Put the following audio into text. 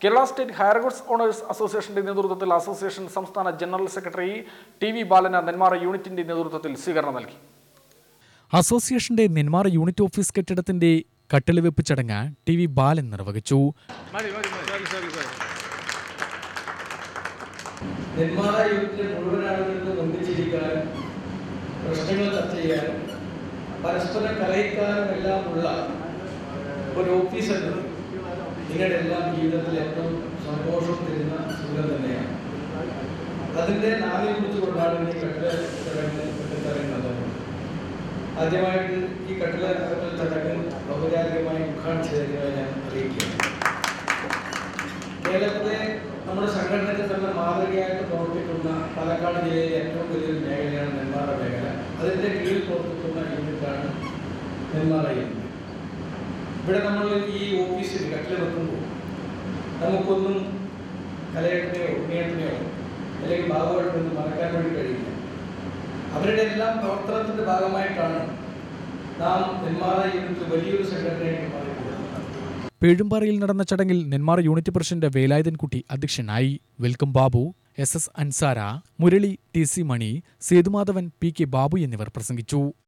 Kerala state hire goods owners അസോസിയേഷന്റെ നേതൃത്വത്തിൽ association സംസ്ഥാന ജനറൽ സെക്രട്ടറി ടി.വി. ബാലന് നെന്മാറ യൂണിറ്റിന്റെ നേതൃത്വത്തിൽ സ്വീകരണം നൽകി. അസോസിയേഷന്റെ നെന്മാറ യൂണിറ്റ് ഓഫീസ് കെട്ടിടത്തിന്റെ കട്ടിലവെപ്പ് ചടങ്ങ് ടി.വി. ബാലൻ നിർവഹിച്ചു. നെന്മാറ യൂണിറ്റിലെ മുഴുവൻ ആളുകൾക്ക് ഒന്നിച്ചിരിക്കാനും പ്രശ്നങ്ങൾ ചർച്ച ചെയ്യാനും പരസ്പരം കലയിക്കാനും എല്ലാം ഉള്ള ഒരു ഓഫീസ് എന്നത് നിങ്ങളുടെ എല്ലാം ജീവിതത്തിൽ ഏറ്റവും സന്തോഷം തരുന്ന സുഖം തന്നെയാണ്. അതിൻ്റെ നാളിനെ കുറിച്ച് കൊണ്ടാണ് ഈ കട്ടില ചടങ്ങ്. ആദ്യമായിട്ട് ഈ കട്ടില ചടങ്ങ് ഔപചാരികമായി ഉദ്ഘാടനം ചെയ്തതിനായി ഞാൻ അറിയിക്കുകയാണ്. കേരളത്തിലെ നമ്മുടെ സംഘടനയ്ക്ക് തന്നെ മാതൃകയായിട്ട് പ്രവർത്തിക്കുന്ന പാലക്കാട് ജില്ലയിലെ ഏറ്റവും വലിയൊരു മേഖലയാണ് നെന്മാറ മേഖല. അതിൻ്റെ കീഴിൽ പ്രവർത്തിക്കുന്ന യൂണിറ്റാണ് നെന്മാറ യൂണിറ്റ്. ഇവിടെ നമ്മൾ ഈ ഓഫീസിൽ കട്ടില വെക്കുമ്പോൾ നമുക്കൊന്നും കലയേട്ടനെയോ ഉണ്ണിയേട്ടനെയോ അല്ലെങ്കിൽ ബാബുവേട്ടനെയൊന്നും മറക്കാൻ വേണ്ടി കഴിയില്ല. അവരുടെ എല്ലാം പ്രവർത്തനത്തിൻ്റെ ഭാഗമായിട്ടാണ് നാം നെന്മാറ യൂണിറ്റ് വലിയൊരു സംഘടനയായിട്ട് മാറിയിട്ടുള്ളത്. പേഴുമ്പാറയിൽ നടന്ന ചടങ്ങിൽ നെന്മാറ യൂണിറ്റ് പ്രസിഡന്റ് വേലായുധൻകുട്ടി അധ്യക്ഷനായി. Welcome Babu, S S. Ansara, Murali, T C. Mani, Sethumadhavan, P K. Babu എന്നിവർ പ്രസംഗിച്ചു.